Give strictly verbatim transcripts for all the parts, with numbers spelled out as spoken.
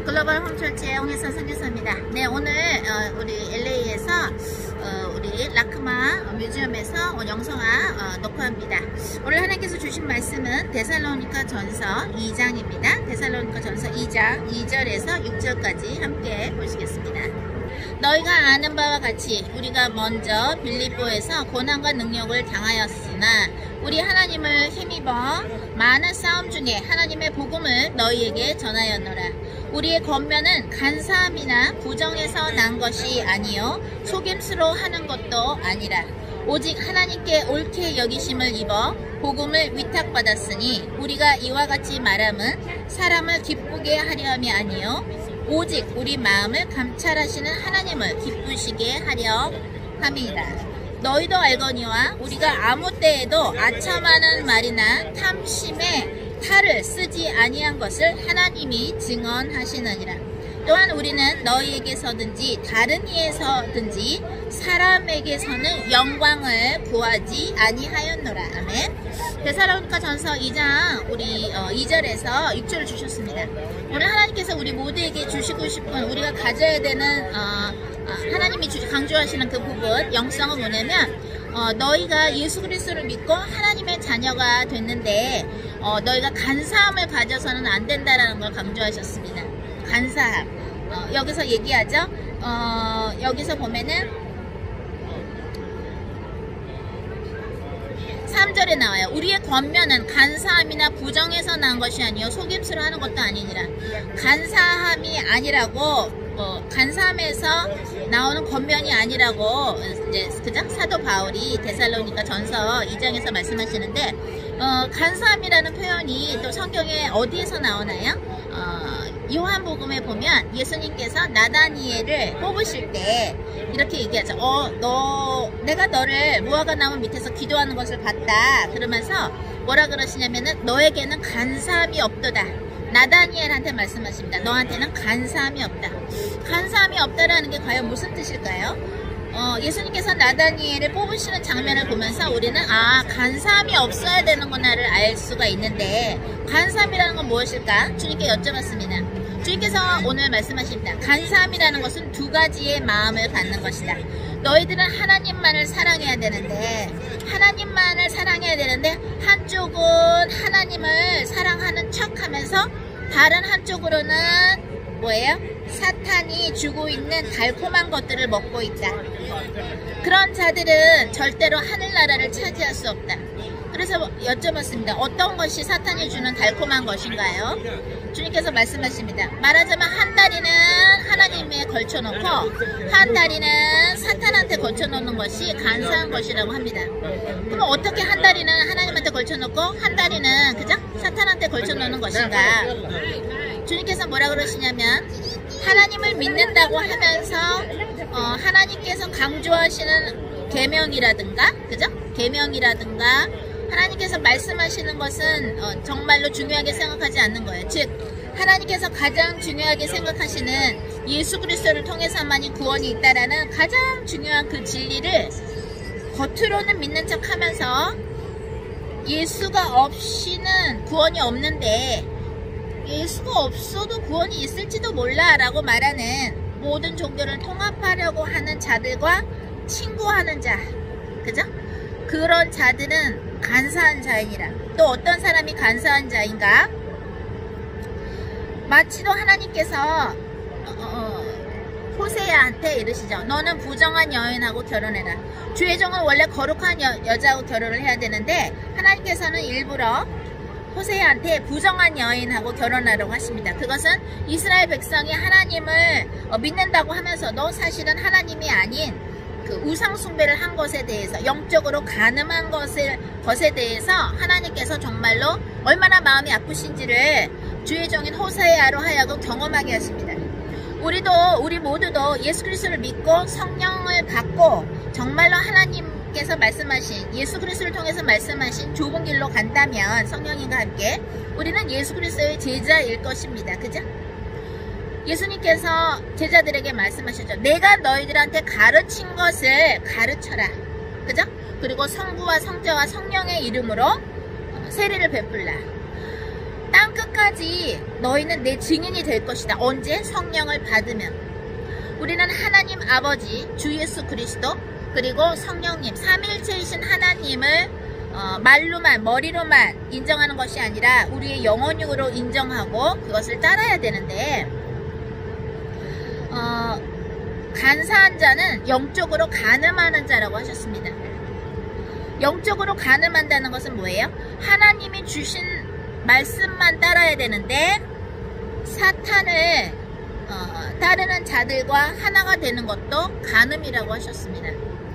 글로벌 홈철치의 홍혜선 선교사입니다. 네, 오늘 어, 우리 엘에이에서 어, 우리 라크마 뮤지엄에서 영성화 어, 녹화합니다. 오늘 하나님께서 주신 말씀은 데살로니가 전서 이 장입니다. 데살로니가 전서 이 장 이 절에서 육 절까지 함께 보시겠습니다. 너희가 아는 바와 같이 우리가 먼저 빌립보에서 고난과 능력을 당하였으나 우리 하나님을 힘입어 많은 싸움 중에 하나님의 복음을 너희에게 전하였노라. 우리의 권면은 간사함이나 부정에서 난 것이 아니요 속임수로 하는 것도 아니라 오직 하나님께 옳게 여기심을 입어 복음을 위탁받았으니 우리가 이와 같이 말함은 사람을 기쁘게 하려 함이 아니요 오직 우리 마음을 감찰하시는 하나님을 기쁘시게 하려 함이라. 너희도 알거니와 우리가 아무 때에도 아첨하는 말이나 탐심에 탈을 쓰지 아니한 것을 하나님이 증언하시느니라. 또한 우리는 너희에게서든지 다른 이에서든지 사람에게서는 영광을 구하지 아니하였노라. 아멘. 데살로니가 전서 이 장 우리 어, 이 절에서 육 절을 주셨습니다. 오늘 하나님께서 우리 모두에게 주시고 싶은 우리가 가져야 되는 어, 어, 하나님이 주, 강조하시는 그 부분 영성은 뭐냐면 어, 너희가 예수 그리스도를 믿고 하나님의 자녀가 됐는데 어, 너희가 간사함을 가져서는 안 된다라는 걸 강조하셨습니다. 간사함. 어, 여기서 얘기하죠. 어, 여기서 보면은 삼 절에 나와요. 우리의 권면은 간사함이나 부정에서 난 것이 아니요 속임수로 하는 것도 아니니라. 간사함이 아니라고 어, 간사함에서 나오는 권면이 아니라고 이제 그죠? 사도 바울이 데살로니가 전서 이 장에서 말씀하시는데 어, 간사함이라는 표현이 또 성경에 어디에서 나오나요? 어, 요한복음에 보면 예수님께서 나다니엘을 뽑으실 때 이렇게 얘기하죠. 어, 너, 내가 너를 무화과 나무 밑에서 기도하는 것을 봤다. 그러면서 뭐라 그러시냐면은 너에게는 간사함이 없도다. 나다니엘한테 말씀하십니다. 너한테는 간사함이 없다. 간사함이 없다라는 게 과연 무슨 뜻일까요? 어, 예수님께서 나다니엘을 뽑으시는 장면을 보면서 우리는 아 간사함이 없어야 되는구나를 알 수가 있는데 간사함이라는 건 무엇일까? 주님께 여쭤봤습니다. 주님께서 오늘 말씀하십니다. 간사함이라는 것은 두 가지의 마음을 갖는 것이다. 너희들은 하나님만을 사랑해야 되는데 하나님만을 사랑해야 되는데 한쪽은 하나님을 사랑하는 척하면서 다른 한쪽으로는 뭐예요? 사탄이 주고 있는 달콤한 것들을 먹고 있다. 그런 자들은 절대로 하늘나라를 차지할 수 없다. 그래서 여쭤봤습니다. 어떤 것이 사탄이 주는 달콤한 것인가요? 주님께서 말씀하십니다. 말하자면 한 다리는 하나님에 걸쳐놓고 한 다리는 사탄한테 걸쳐놓는 것이 간사한 것이라고 합니다. 그럼 어떻게 한 다리는 하나님한테 걸쳐놓고 한 다리는 그죠? 사탄한테 걸쳐놓는 것인가? 주님께서 뭐라 그러시냐면 하나님을 믿는다고 하면서 어, 하나님께서 강조하시는 계명이라든가 그죠? 계명이라든가 하나님께서 말씀하시는 것은 어, 정말로 중요하게 생각하지 않는 거예요. 즉 하나님께서 가장 중요하게 생각하시는 예수 그리스도를 통해서만이 구원이 있다라는 가장 중요한 그 진리를 겉으로는 믿는 척 하면서 예수가 없이는 구원이 없는데 예수가 없어도 구원이 있을지도 몰라 라고 말하는 모든 종교를 통합하려고 하는 자들과 친구하는 자 그죠? 그런 자들은 간사한 자이니라. 또 어떤 사람이 간사한 자인가? 마치도 하나님께서 어, 어, 호세아한테 이르시죠. 너는 부정한 여인하고 결혼해라. 주의 종은 원래 거룩한 여, 여자하고 결혼을 해야 되는데 하나님께서는 일부러 호세아한테 부정한 여인하고 결혼하라고 하십니다. 그것은 이스라엘 백성이 하나님을 어, 믿는다고 하면서도 사실은 하나님이 아닌 그 우상 숭배를 한 것에 대해서 영적으로 간음한 것을, 것에 대해서 하나님께서 정말로 얼마나 마음이 아프신지를 주의 종인 호세아로 하여금 경험하게 하십니다. 우리도 우리 모두도 예수 그리스도를 믿고 성령을 받고 정말로 하나님께서 말씀하신 예수 그리스도를 통해서 말씀하신 좁은 길로 간다면 성령님과 함께 우리는 예수 그리스도의 제자일 것입니다. 그죠? 예수님께서 제자들에게 말씀하셨죠. 내가 너희들한테 가르친 것을 가르쳐라. 그죠? 그리고 성부와 성자와 성령의 이름으로 세례를 베풀라. 땅끝까지 너희는 내 증인이 될 것이다. 언제? 성령을 받으면. 우리는 하나님 아버지 주 예수 그리스도 그리고 성령님 삼일체이신 하나님을 어, 말로만 머리로만 인정하는 것이 아니라 우리의 영혼으로 인정하고 그것을 따라야 되는데 어, 간사한 자는 영적으로 간음하는 자라고 하셨습니다. 영적으로 간음한다는 것은 뭐예요? 하나님이 주신 말씀만 따라야 되는데 사탄을 어, 따르는 자들과 하나가 되는 것도 간음이라고 하셨습니다.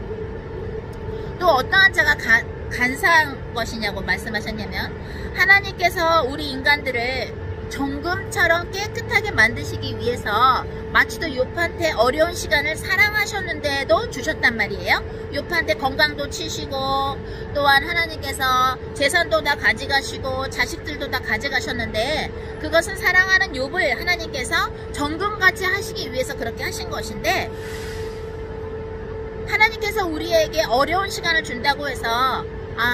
또 어떠한 자가 가, 간사한 것이냐고 말씀하셨냐면 하나님께서 우리 인간들을 정금처럼 깨끗하게 만드시기 위해서 마치도 욥한테 어려운 시간을 사랑하셨는데도 주셨단 말이에요. 욥한테 건강도 치시고 또한 하나님께서 재산도 다 가져가시고 자식들도 다 가져가셨는데 그것은 사랑하는 욥을 하나님께서 정금같이 하시기 위해서 그렇게 하신 것인데 하나님께서 우리에게 어려운 시간을 준다고 해서 아,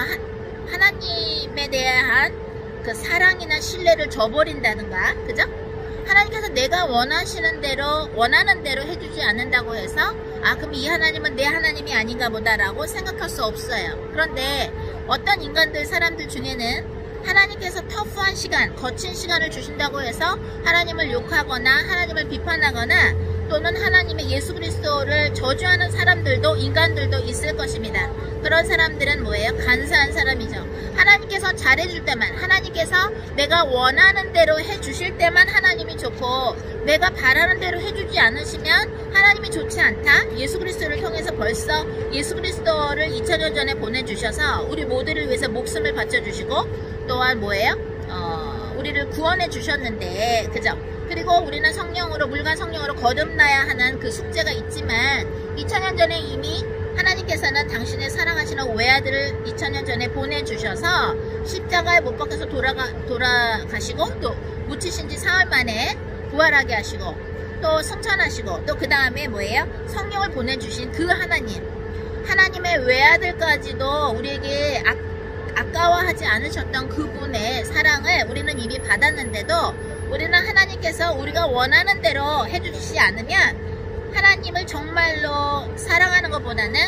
하나님에 대한 그 사랑이나 신뢰를 저버린다든가, 그죠? 하나님께서 내가 원하시는 대로 원하는 대로 해주지 않는다고 해서 아 그럼 이 하나님은 내 하나님이 아닌가 보다라고 생각할 수 없어요. 그런데 어떤 인간들 사람들 중에는 하나님께서 터프한 시간, 거친 시간을 주신다고 해서 하나님을 욕하거나 하나님을 비판하거나 또는 하나님의 예수 그리스도를 저주하는 사람들도 인간들도 있을 것입니다. 그런 사람들은 뭐예요? 간사한 사람이죠. 하나님께서 잘해줄 때만, 하나님께서 내가 원하는 대로 해주실 때만 하나님이 좋고 내가 바라는 대로 해주지 않으시면 하나님이 좋지 않다. 예수 그리스도를 통해서 벌써 예수 그리스도를 이천 년 전에 보내주셔서 우리 모두를 위해서 목숨을 바쳐주시고 또한 뭐예요? 어, 우리를 구원해 주셨는데, 그죠? 그리고 우리는 성령으로, 물과 성령으로 거듭나야 하는 그 숙제가 있지만 이천 년 전에 이미 하나님께서는 당신의 사랑하시는 외아들을 이천 년 전에 보내주셔서 십자가에 못 박혀서 돌아가, 돌아가시고 또 묻히신 지 사흘 만에 부활하게 하시고 또 승천하시고 또 그 다음에 뭐예요? 성령을 보내주신 그 하나님, 하나님의 외아들까지도 우리에게 아, 아까워하지 않으셨던 그분의 사랑을 우리는 이미 받았는데도 우리는 하나님께서 우리가 원하는 대로 해주시지 않으면 하나님을 정말로 사랑하는 것보다는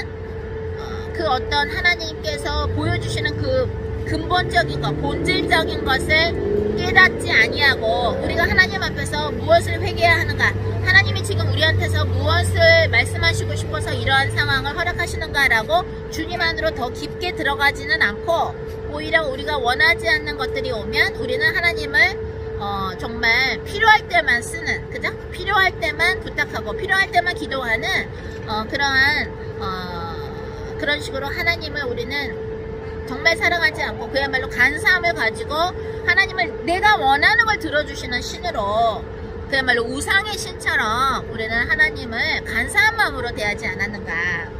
어, 그 어떤 하나님께서 보여주시는 그 근본적인 것, 본질적인 것을 깨닫지 아니하고 우리가 하나님 앞에서 무엇을 회개해야 하는가, 하나님이 지금 우리한테서 무엇을 말씀하시고 싶어서 이러한 상황을 허락하시는가 라고 주님 안으로 더 깊게 들어가지는 않고 오히려 우리가 원하지 않는 것들이 오면 우리는 하나님을 어, 정말 필요할 때만 쓰는, 그죠? 필요할 때만 부탁하고 필요할 때만 기도하는 어, 그러한 어, 그런 식으로 하나님을 우리는 정말 사랑하지 않고 그야말로 간사함을 가지고 하나님을 내가 원하는 걸 들어주시는 신으로 그야말로 우상의 신처럼 우리는 하나님을 간사한 마음으로 대하지 않았는가.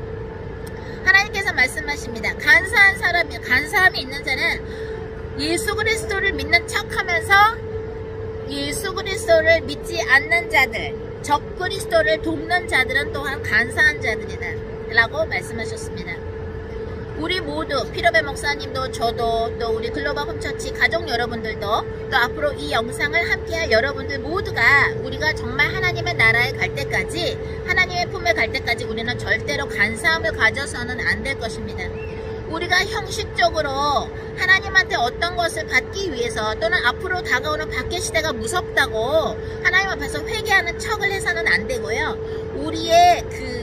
하나님께서 말씀하십니다. 간사한 사람이, 간사함이 있는 자는 예수 그리스도를 믿는 척하면서 예수 그리스도를 믿지 않는 자들, 적 그리스도를 돕는 자들은 또한 간사한 자들이다 라고 말씀하셨습니다. 우리 모두, 피러베 목사님도 저도 또 우리 글로벌 홈처치 가족 여러분들도 또 앞으로 이 영상을 함께할 여러분들 모두가 우리가 정말 하나님의 나라에 갈 때까지, 하나님의 품에 갈 때까지 우리는 절대로 간사함을 가져서는 안 될 것입니다. 우리가 형식적으로 하나님한테 어떤 것을 받기 위해서 또는 앞으로 다가오는 밖의 시대가 무섭다고 하나님 앞에서 회개하는 척을 해서는 안 되고요. 우리의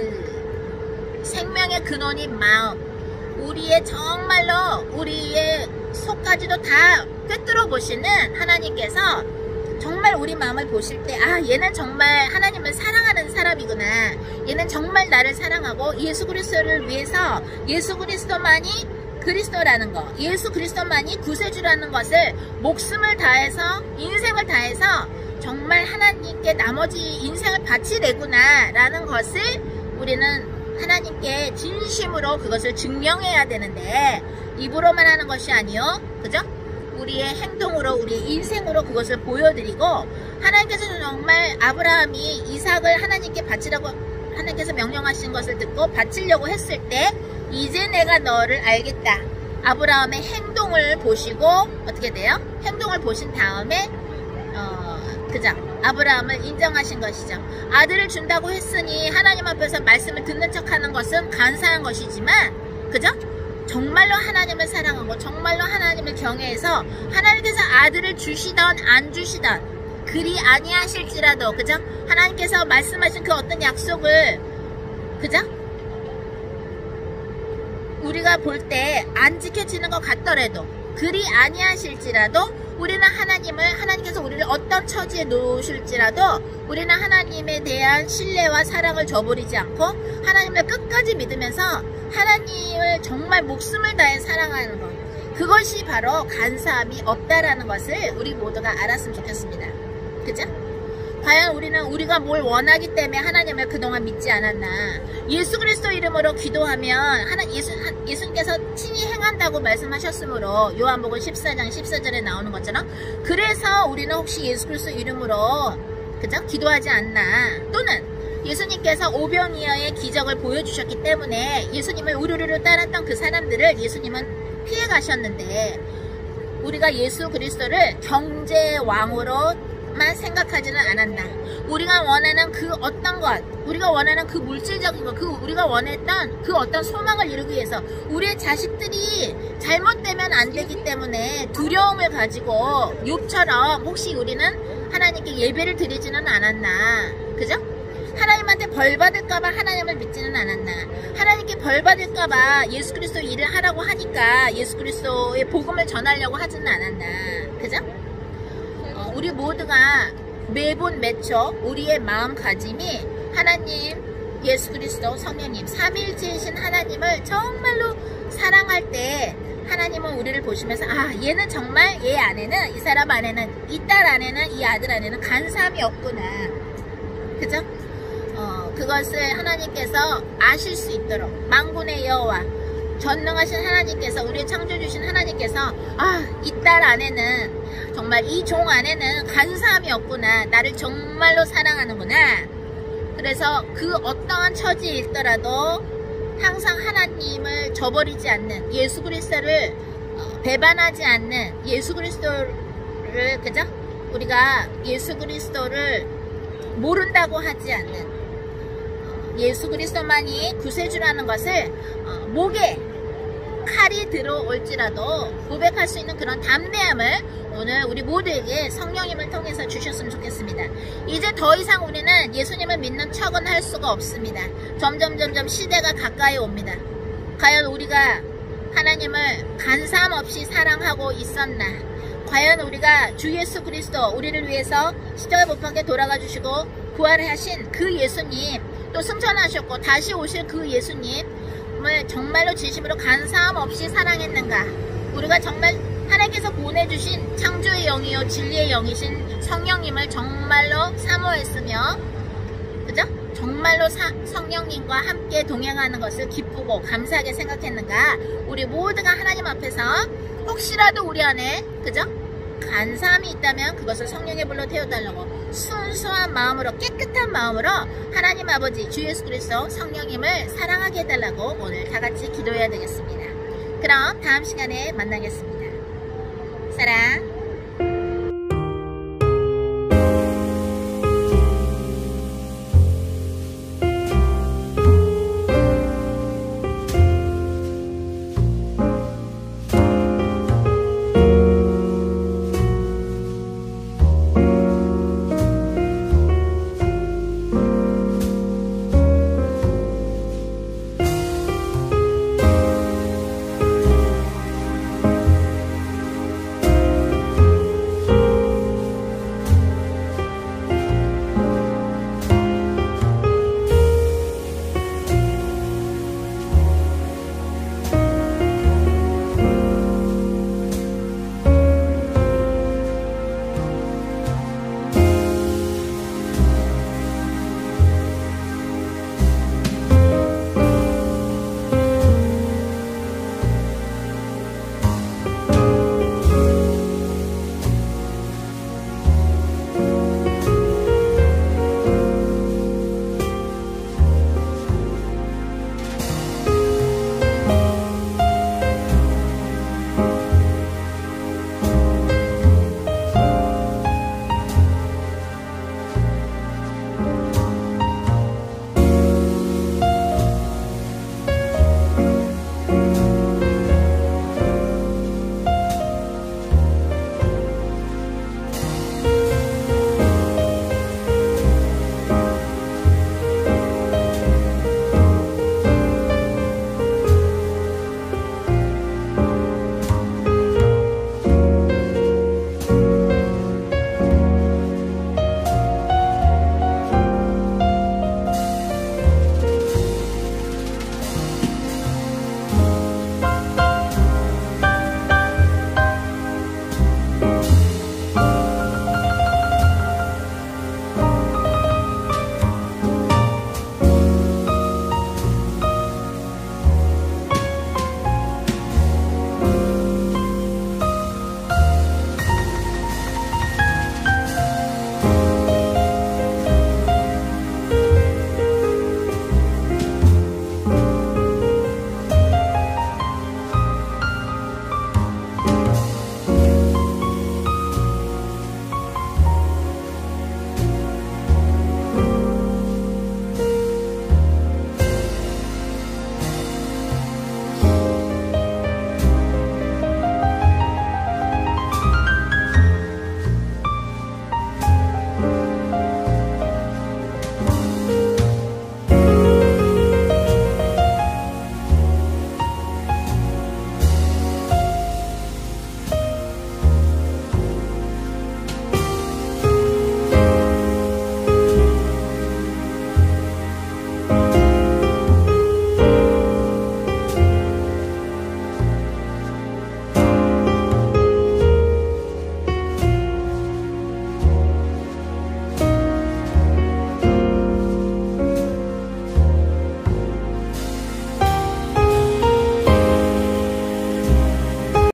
그 생명의 근원인 마음, 우리의 정말로 우리의 속까지도 다 꿰뚫어 보시는 하나님께서 정말 우리 마음을 보실 때 아 얘는 정말 하나님을 사랑하는 사람이구나, 얘는 정말 나를 사랑하고 예수 그리스도를 위해서 예수 그리스도만이 그리스도라는 거, 예수 그리스도만이 구세주라는 것을 목숨을 다해서 인생을 다해서 정말 하나님께 나머지 인생을 바치래구나 라는 것을 우리는 하나님께 진심으로 그것을 증명해야 되는데 입으로만 하는 것이 아니요, 그죠? 우리의 행동으로, 우리의 인생으로 그것을 보여드리고 하나님께서는 정말 아브라함이 이삭을 하나님께 바치라고 하나님께서 명령하신 것을 듣고 바치려고 했을 때 이제 내가 너를 알겠다. 아브라함의 행동 행동을 보시고 어떻게 돼요? 행동을 보신 다음에 어, 그죠? 아브라함을 인정하신 것이죠. 아들을 준다고 했으니 하나님 앞에서 말씀을 듣는 척하는 것은 간사한 것이지만, 그죠? 정말로 하나님을 사랑하고 정말로 하나님을 경외해서 하나님께서 아들을 주시던 안 주시던 그리 아니하실지라도, 그죠? 하나님께서 말씀하신 그 어떤 약속을, 그죠? 우리가 볼 때 안 지켜지는 것 같더라도, 그리 아니하실지라도 우리는 하나님을, 하나님께서 우리를 어떤 처지에 놓으실지라도 우리는 하나님에 대한 신뢰와 사랑을 저버리지 않고 하나님을 끝까지 믿으면서 하나님을 정말 목숨을 다해 사랑하는 것, 그것이 바로 간사함이 없다라는 것을 우리 모두가 알았으면 좋겠습니다. 그죠? 과연 우리는 우리가 뭘 원하기 때문에 하나님을 그동안 믿지 않았나? 예수 그리스도 이름으로 기도하면 하나, 예수, 예수님께서 친히 행한다고 말씀하셨으므로 요한복음 십사 장 십사 절에 나오는 것처럼, 그래서 우리는 혹시 예수 그리스도 이름으로, 그죠? 기도하지 않나? 또는 예수님께서 오병이어의 기적을 보여주셨기 때문에 예수님을 우르르르 따랐던 그 사람들을 예수님은 피해 가셨는데, 우리가 예수 그리스도를 경제왕으로 만 생각하지는 않았나? 우리가 원하는 그 어떤 것, 우리가 원하는 그 물질적인 것, 그 우리가 원했던 그 어떤 소망을 이루기 위해서 우리의 자식들이 잘못되면 안 되기 때문에 두려움을 가지고 욥처럼 혹시 우리는 하나님께 예배를 드리지는 않았나? 그죠? 하나님한테 벌 받을까봐 하나님을 믿지는 않았나? 하나님께 벌 받을까봐 예수 그리스도 일을 하라고 하니까 예수 그리스도의 복음을 전하려고 하지는 않았나? 그죠? 우리 모두가 매분 매초 우리의 마음가짐이 하나님, 예수 그리스도, 성령님, 삼위일체이신 하나님을 정말로 사랑할 때 하나님은 우리를 보시면서, 아, 얘는 정말, 얘 안에는, 이 사람 안에는, 이 딸 안에는, 이 아들 안에는 간사함이 없구나. 그죠? 어, 그것을 하나님께서 아실 수 있도록 만군의 여호와 전능하신 하나님께서, 우리의 창조주신 하나님께서, 아, 이 딸 안에는, 정말 이 종 안에는 간사함이 없구나. 나를 정말로 사랑하는구나. 그래서 그 어떠한 처지에 있더라도 항상 하나님을 저버리지 않는, 예수 그리스도를 배반하지 않는, 예수 그리스도를, 그죠? 우리가 예수 그리스도를 모른다고 하지 않는, 예수 그리스도만이 구세주라는 것을 목에 칼이 들어올지라도 고백할 수 있는 그런 담대함을 오늘 우리 모두에게 성령님을 통해서 주셨으면 좋겠습니다. 이제 더 이상 우리는 예수님을 믿는 척은 할 수가 없습니다. 점점 점점 시대가 가까이 옵니다. 과연 우리가 하나님을 간사함 없이 사랑하고 있었나? 과연 우리가 주 예수 그리스도, 우리를 위해서 십자가 못 박혀 돌아가 주시고 부활을 하신 그 예수님, 또 승천하셨고 다시 오실 그 예수님을 정말로 진심으로 간사함 없이 사랑했는가? 우리가 정말 하나님께서 보내주신 창조의 영이요 진리의 영이신 성령님을 정말로 사모했으며, 그죠? 정말로 사, 성령님과 함께 동행하는 것을 기쁘고 감사하게 생각했는가? 우리 모두가 하나님 앞에서 혹시라도 우리 안에, 그죠? 간사함이 있다면 그것을 성령의 불로 태워달라고 순수한 마음으로, 깨끗한 마음으로 하나님 아버지 주 예수 그리스도 성령님을 사랑하게 해달라고 오늘 다같이 기도해야 되겠습니다. 그럼 다음 시간에 만나겠습니다. 사랑.